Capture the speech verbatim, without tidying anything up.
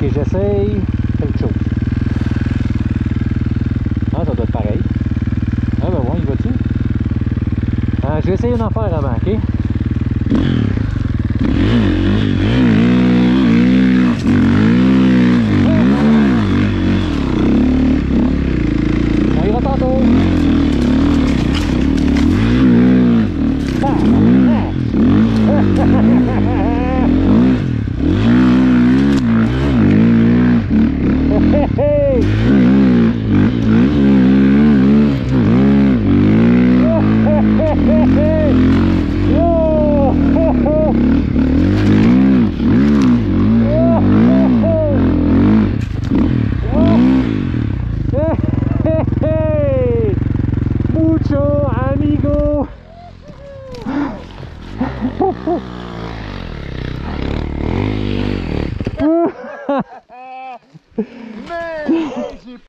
et j'essaye quelque chose. Ah, ça doit être pareil. Ah ben bon, il va-tu? Ah, je vais essayer d'en faire avant, ok? On ira tantôt. Mucho amigo.